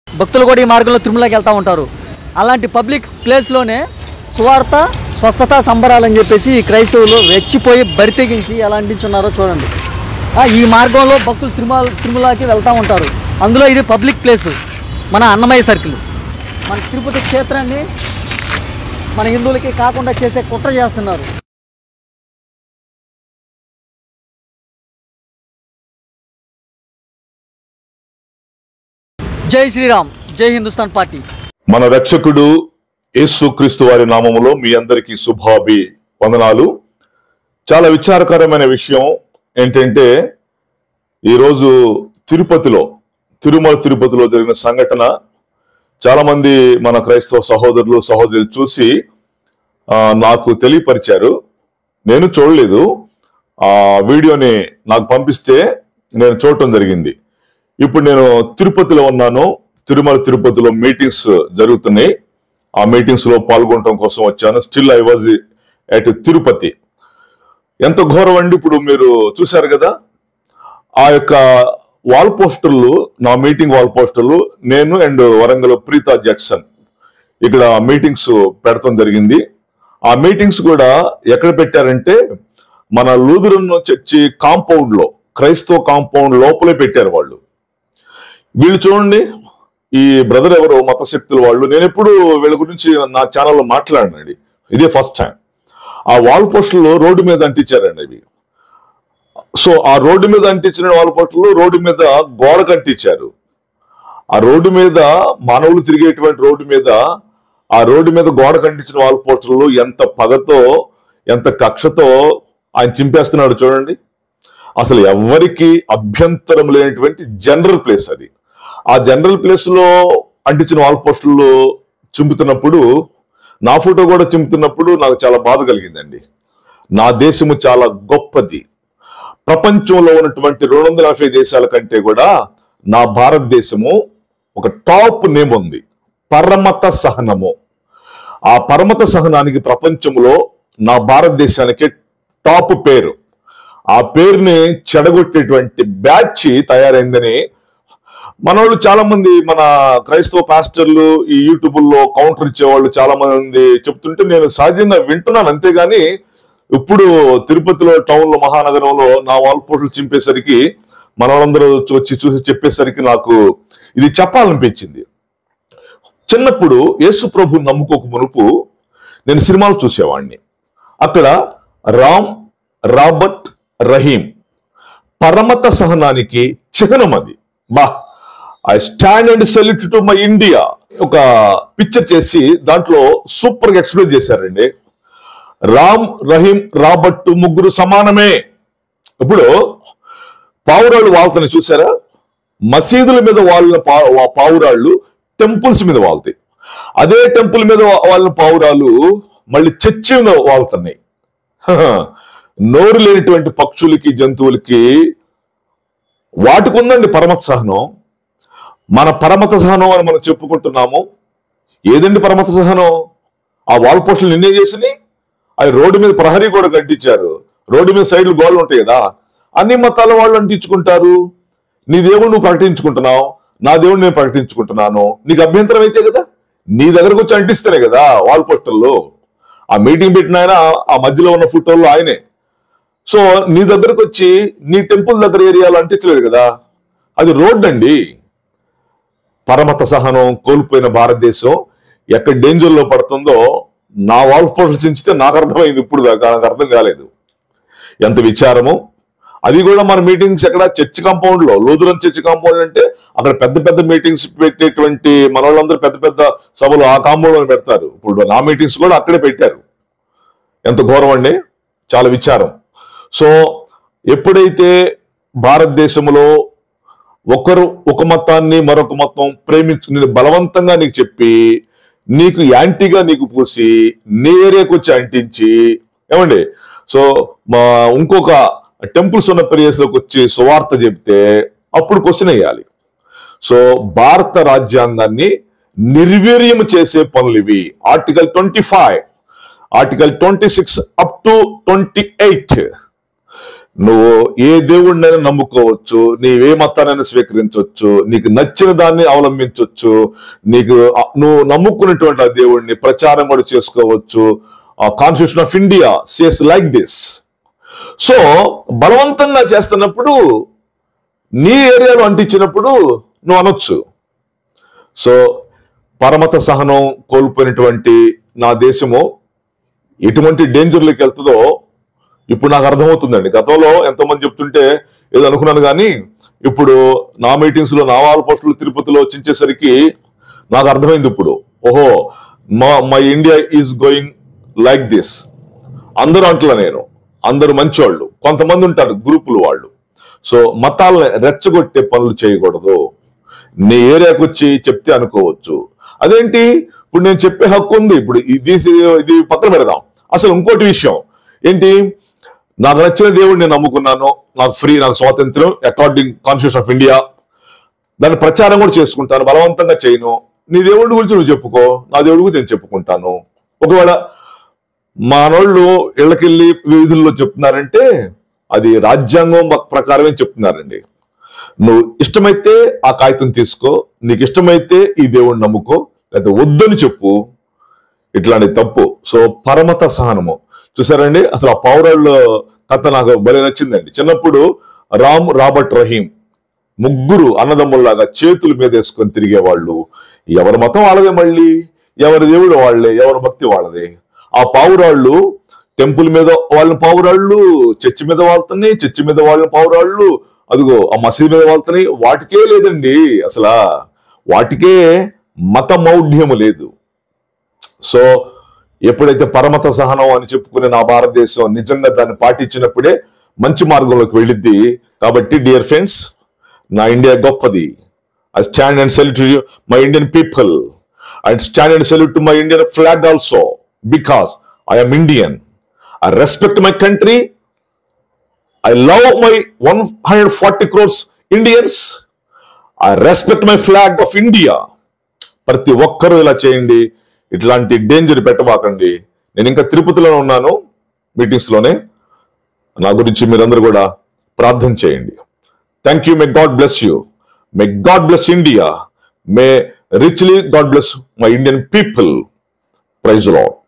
భక్తులు కూడా ఈ మార్గంలో తిరుమలకి వెళ్తూ ఉంటారు. అలాంటి పబ్లిక్ ప్లేస్లోనే సువార్త స్వస్థత సంబరాలని చెప్పేసి ఈ క్రైస్తవులు రెచ్చిపోయి బరితెగించి ఎలా అందించున్నారో చూడండి. ఈ మార్గంలో భక్తులు తిరుమలకి వెళ్తూ ఉంటారు. అందులో ఇది పబ్లిక్ ప్లేసు, మన అన్నమయ్య సర్కిల్. మన తిరుపతి క్షేత్రాన్ని మన హిందువులకి కాకుండా చేసే కుట్ర చేస్తున్నారు. జై శ్రీరామ్, జై హిందుస్థాన్ పార్టీ. మన రక్షకుడు యేసుక్రీస్తు వారి నామములో మీ అందరికీ శుభాభివందనాలు. చాలా విచారకరమైన విషయం ఏంటంటే, ఈరోజు తిరుమల తిరుపతిలో జరిగిన సంఘటన చాలా మంది మన క్రైస్తవ సహోదరులు సహోదరులు చూసి నాకు తెలియపరిచారు. నేను చూడలేదు. ఆ వీడియోని నాకు పంపిస్తే నేను చూడటం జరిగింది. ఇప్పుడు నేను తిరుపతిలో ఉన్నాను. తిరుపతిలో మీటింగ్స్ జరుగుతున్నాయి. ఆ మీటింగ్స్ లో పాల్గొనడం కోసం వచ్చాను. Still I was at Tirupati. ఎంత ఘోరం అండి! ఇప్పుడు మీరు చూశారు కదా, ఆ యొక్క వాల్ పోస్టర్లు, నా మీటింగ్ వాల్ పోస్టర్లు, నేను అండ్ వరంగల్ ప్రీతా జడ్సన్ ఇక్కడ మీటింగ్స్ పెడతాం జరిగింది. ఆ మీటింగ్స్ కూడా ఎక్కడ పెట్టారంటే, మన లూథరన్ చర్చి కాంపౌండ్ లో, క్రైస్తవ కాంపౌండ్ లోపలే పెట్టారు వాళ్ళు. వీళ్ళు చూడండి, ఈ బ్రదర్ ఎవరో మత శక్తుల వాళ్ళు. నేను ఎప్పుడు వీళ్ళ గురించి నా ఛానల్లో మాట్లాడినండి, ఇదే ఫస్ట్ టైం. ఆ వాల్ పోస్టర్లు రోడ్డు మీద అంటించారండి అవి. సో ఆ రోడ్డు మీద అంటించిన వాల్ పోస్టర్లు రోడ్డు మీద గోడకు అంటించారు. ఆ రోడ్డు మీద, మానవులు తిరిగేటువంటి రోడ్డు మీద, ఆ రోడ్డు మీద గోడకు అంటించిన వాల్ పోస్టర్లు ఎంత పగతో, ఎంత కక్షతో ఆయన చింపేస్తున్నాడు చూడండి. అసలు ఎవరికి అభ్యంతరం లేనటువంటి జనరల్ ప్లేస్ అది. ఆ జనరల్ ప్లేస్ లో అంటించిన వాల్ పోస్టర్లు చింపుతున్నప్పుడు, నా ఫోటో కూడా చింపుతున్నప్పుడు నాకు చాలా బాధ కలిగిందండి. నా దేశము చాలా గొప్పది. ప్రపంచంలో ఉన్నటువంటి 250 దేశాల కంటే కూడా నా భారతదేశము ఒక టాప్ నేమ్ ఉంది, పరమత సహనము. ఆ పరమత సహనానికి ప్రపంచంలో నా భారతదేశానికి టాప్ పేరు. ఆ పేరుని చెడగొట్టేటువంటి బ్యాచ్ తయారైందని మనోళ్ళు చాలా మంది, మన క్రైస్తవ పాస్టర్లు ఈ యూట్యూబ్లో కౌంటర్ ఇచ్చేవాళ్ళు చాలా మంది చెప్తుంటే నేను సహజంగా వింటున్నాను. అంతేగాని ఇప్పుడు తిరుపతిలో టౌన్ లో, మహానగరంలో నా వాల్ పోస్టర్లు చింపేసరికి మన వాళ్ళందరూ వచ్చి చూసి చెప్పేసరికి నాకు ఇది చెప్పాలనిపించింది. చిన్నప్పుడు యేసు ప్రభు నమ్ముకోక మునుపు నేను సినిమాలు చూసేవాడిని. అక్కడ రామ్, రాబర్ట్, రహీం పరమత సహనానికి చిహ్నం అది. I stand and salute to my India ఒక పిక్చర్ చేసి దాంట్లో సూపర్ గా ఎక్స్ప్లెయిన్ చేశారండి. రామ్, రహీం, రాబర్ట్ ముగ్గురు సమానమే. ఇప్పుడు పావురాళ్ళు వాళ్తాయి చూసారా? మసీదుల మీద వాళ్ళ పావురాళ్ళు టెంపుల్స్ మీద వాళ్తాయి. అదే టెంపుల్ మీద వాళ్ళ పావురాలు మళ్ళీ చర్చి మీద వాళ్తున్నాయి. నోరు లేనిటువంటి పక్షులకి, జంతువులకి వాటికి ఉందండి పరమత సహనం. మన పరమత సహనం అని మనం చెప్పుకుంటున్నాము. ఏదండి పరమత సహనం? ఆ వాల్ పోస్టులు నిన్నే చేసినాయి. అవి రోడ్డు మీద ప్రహరీ కూడా కట్టించారు. రోడ్డు మీద సైడ్లు గోడలు ఉంటాయి కదా, అన్ని మతాల వాళ్ళు అంటించుకుంటారు. నీ దేవుడు నువ్వు ప్రకటించుకుంటున్నావు, నా దేవుడు నేను ప్రకటించుకుంటున్నాను. నీకు అభ్యంతరం అయితే కదా, నీ దగ్గరకు వచ్చి అంటిస్తేనే కదా వాల్ పోస్టర్లు. ఆ మీటింగ్ పెట్టిన ఆయన, ఆ మధ్యలో ఉన్న ఫోటోల్లో ఆయనే. సో నీ దగ్గరకు వచ్చి నీ టెంపుల్ దగ్గర ఏరియాలో అంటించలేదు కదా, అది రోడ్ అండి. పరమత సహనం కోల్పోయిన భారతదేశం ఎక్కడ డేంజర్ లో పడుతుందో నా వాల్ పోస్టర్లు చించితే నాకు అర్థమైంది. ఇప్పుడు నాకు అర్థం కాలేదు. ఎంత విచారము! అది కూడా మన మీటింగ్స్ ఎక్కడ చర్చ్ కాంపౌండ్ లో, లూథరన్ చర్చ్ కాంపౌండ్ అంటే అక్కడ పెద్ద పెద్ద మీటింగ్స్ పెట్టేటువంటి మన వాళ్ళందరూ పెద్ద పెద్ద సభలు ఆ కాంపౌండ్ లో పెడతారు. ఇప్పుడు నా మీటింగ్స్ కూడా అక్కడే పెట్టారు. ఎంత ఘోరం అండి! చాలా విచారం. సో ఎప్పుడైతే భారతదేశంలో ఒకరు ఒక మతాన్ని మరొక మతం ప్రేమించు బలవంతంగా నీకు చెప్పి, నీకు యాంటీగా నీకు పూసి, నీ ఏరియాకి వచ్చి అంటించి, ఏమండి, సో ఇంకొక టెంపుల్స్ ఉన్న ప్లేస్ లోకి వచ్చి సువార్త చెప్తే అప్పుడు క్వశ్చన్ వేయాలి. సో భారత రాజ్యాంగాన్ని నిర్వీర్యం చేసే పనులు ఇవి. ఆర్టికల్ 25, ఆర్టికల్ 26 అప్ టు 28 నువ్వు ఏ దేవుడినైనా నమ్ముకోవచ్చు, నీవే మతానైనా స్వీకరించవచ్చు, నీకు నచ్చిన దాన్ని అవలంబించవచ్చు, నువ్వు నమ్ముకున్నటువంటి ఆ దేవుడిని ప్రచారం కూడా చేసుకోవచ్చు. Constitution of India says like this. So బలవంతంగా చేస్తున్నప్పుడు, నీ ఏరియాలో అంటించినప్పుడు నువ్వు అనొచ్చు. సో పరమత సహనం కోల్పోయినటువంటి నా దేశము ఎటువంటి డేంజర్లోకి వెళ్తుందో ఇప్పుడు నాకు అర్థమవుతుందండి. గతంలో ఎంతో మంది చెప్తుంటే ఏదో అనుకున్నాను, కానీ ఇప్పుడు నా మీటింగ్స్ లో, నా వాళ్ళ పోస్టులు తిరుపతిలో చించేసరికి నాకు అర్థమైంది. ఇప్పుడు ఓహో, my India is going like this. అందరూ అంటలా, నేను అందరూ మంచివాళ్ళు, కొంతమంది ఉంటారు గ్రూపులు వాళ్ళు. సో మతాలని రెచ్చగొట్టే పనులు చేయకూడదు. నీ ఏరియాకి వచ్చి చెప్తే అనుకోవచ్చు, అదేంటి ఇప్పుడు నేను చెప్పే హక్కు ఉంది, ఇప్పుడు ఇది పక్కన పెడదాం. అసలు ఇంకోటి విషయం ఏంటి, నాకు నచ్చిన దేవుడిని నేను నమ్ముకున్నాను, నాకు నాకు స్వాతంత్రం అకార్డింగ్ కాన్స్టిట్యూషన్ ఆఫ్ ఇండియా, దాని ప్రచారం కూడా చేసుకుంటాను, బలవంతంగా చేయను. నీ దేవుడి గురించి నువ్వు చెప్పుకో, నా దేవుడి గురించి నేను చెప్పుకుంటాను. ఒకవేళ మానోళ్ళు ఇళ్ళకెళ్ళి వీధుల్లో చెప్తున్నారంటే అది రాజ్యాంగం ప్రకారమే చెప్తున్నారండి. నువ్వు ఇష్టమైతే ఆ కాగితం తీసుకో, నీకు ఇష్టమైతే ఈ దేవుడిని నమ్ముకో, లేకపోతే వద్దని చెప్పు. ఇట్లాంటి తప్పు. సో పరమత సహనము చూసారండి. అసలు ఆ పౌరాళ్ళ కథ నాకు భలే నచ్చిందండి. చిన్నప్పుడు రాబర్ట్ రహీం ముగ్గురు అన్నదమ్ముల్లాగా చేతుల మీద వేసుకొని తిరిగేవాళ్ళు. ఎవరి మతం వాళ్ళదే, మళ్ళీ ఎవరి దేవుడు వాళ్ళే, ఎవరి భక్తి వాళ్ళదే. ఆ పావురాళ్ళు టెంపుల్ మీద వాళ్ళని పావురాళ్ళు, చర్చి మీద వాళ్తున్నాయి, చర్చి మీద వాళ్ళని పావురాళ్ళు, అదిగో ఆ మసీదు మీద వాళ్తున్నాయి. వాటికే లేదండి, అసలు వాటికే మత మౌఢ్యము లేదు. సో ఎప్పుడైతే పరమత సహనం అని చెప్పుకునే నా భారతదేశం నిజంగా దాన్ని పాటించినప్పుడే మంచి మార్గంలోకి వెళ్ళిద్ది. కాబట్టి డియర్ ఫ్రెండ్స్, నా ఇండియా గొప్పది. I stand and salute to my Indian people. I stand and salute to my Indian flag also, because I am Indian. I respect my country. I love my 140 crores Indians. I respect my flag of India. ప్రతి ఒక్కరూ ఇలా చేయండి, ఇట్లాంటి danger పెట్టబాకండి. నేను ఇంకా తిరుపతిలోనే ఉన్నాను, meetings లోనే. నా గురించి మీరందరూ కూడా ప్రార్థన చేయండి. Thank you. May God bless you. May God bless India. May richly God bless my Indian people. Praise the lord.